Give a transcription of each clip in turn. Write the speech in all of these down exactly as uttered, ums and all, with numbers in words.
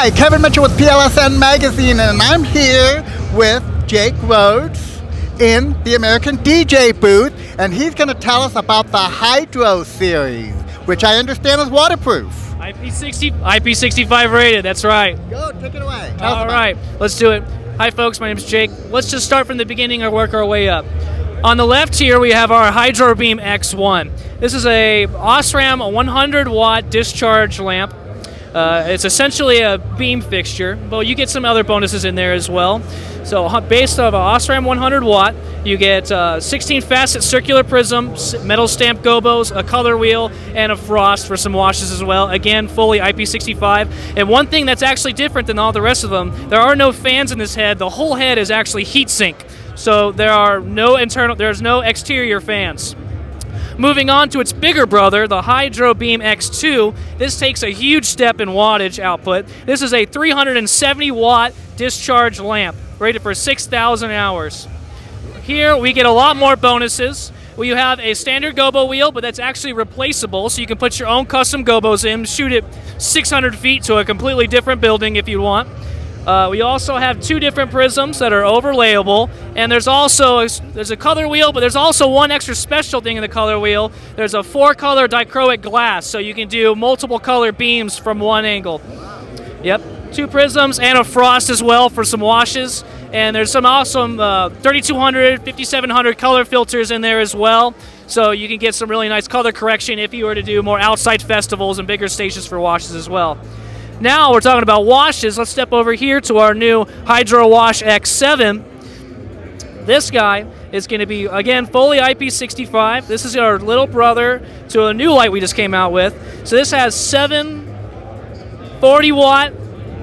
Hi, Kevin Mitchell with P L S N Magazine, and I'm here with Jake Rhodes in the American D J booth, and he's going to tell us about the Hydro series, which I understand is waterproof. I P sixty, I P sixty-five rated, that's right. Go, take it away. Tell All right, it. Let's do it. Hi folks, my name is Jake. Let's just start from the beginning and work our way up. On the left here, we have our Hydro Beam X one. This is a Osram one hundred watt discharge lamp. Uh, it's essentially a beam fixture, but you get some other bonuses in there as well. So based on an Osram one hundred watt, you get uh, sixteen facet circular prism, metal stamped gobos, a color wheel, and a frost for some washes as well. Again, fully I P sixty-five. And one thing that's actually different than all the rest of them, there are no fans in this head. The whole head is actually heat sink. So there are no internal, there's no exterior fans. Moving on to its bigger brother, the Hydro Beam X two, this takes a huge step in wattage output. This is a three hundred seventy watt discharge lamp, rated for six thousand hours. Here we get a lot more bonuses. We have a standard gobo wheel, but that's actually replaceable, so you can put your own custom gobos in, shoot it six hundred feet to a completely different building if you want. Uh, we also have two different prisms that are overlayable, and there's also a, there's a color wheel, but there's also one extra special thing in the color wheel. There's a four-color dichroic glass, so you can do multiple color beams from one angle. Yep, two prisms and a frost as well for some washes, and there's some awesome uh, thirty-two hundred, fifty-seven hundred color filters in there as well, so you can get some really nice color correction if you were to do more outside festivals and bigger stations for washes as well. Now we're talking about washes. Let's step over here to our new Hydro Wash X seven. This guy is going to be, again, fully I P sixty-five. This is our little brother to a new light we just came out with. So this has seven forty watt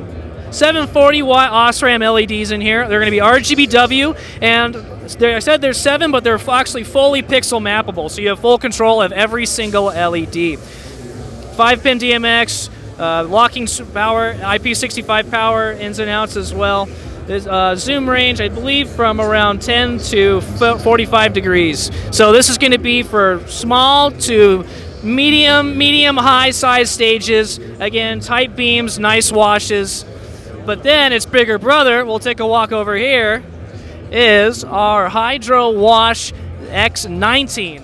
Osram L E Ds in here. They're going to be R G B W, and I said there's seven, but they're actually fully pixel mappable, so you have full control of every single L E D. five pin D M X, Uh, locking power, I P sixty-five power, ins and outs as well. There's uh, zoom range, I believe, from around ten to forty-five degrees. So this is going to be for small to medium, medium high size stages. Again, tight beams, nice washes. But then its bigger brother, we'll take a walk over here, is our Hydro Wash X nineteen.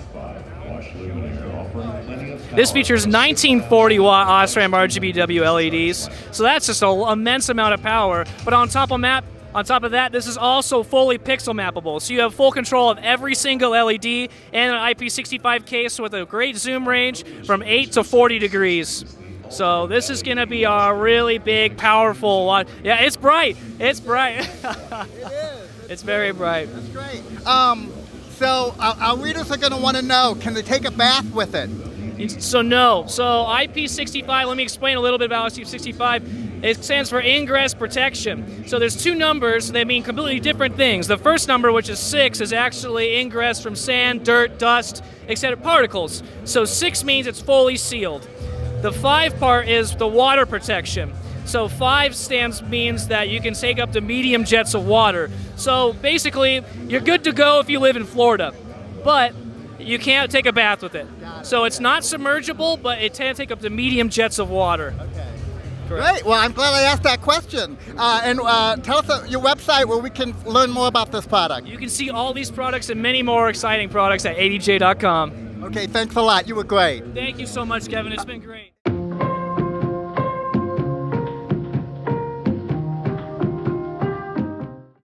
This features nineteen forty watt Osram R G B W L E Ds, so that's just an immense amount of power. But on top of map, on top of that, this is also fully pixel mappable, so you have full control of every single L E D and an I P sixty-five case with a great zoom range from eight to forty degrees. So this is going to be a really big, powerful one. Yeah, it's bright. It's bright. It is. It's very bright. That's great. Um, so our, our readers are going to want to know: can they take a bath with it? So no. So I P sixty-five, let me explain a little bit about I P sixty-five. It stands for ingress protection. So there's two numbers that mean completely different things. The first number, which is six, is actually ingress from sand, dirt, dust, et cetera particles. So six means it's fully sealed. The five part is the water protection. So five stands means that you can take up to medium jets of water. So basically, you're good to go if you live in Florida. But you can't take a bath with it. it. So it's not submergible, but it can take up to medium jets of water. Okay. Great. Well, I'm glad I asked that question. Uh, and uh, tell us uh, your website where we can learn more about this product. You can see all these products and many more exciting products at A D J dot com. Okay, thanks a lot. You were great. Thank you so much, Kevin. It's been great.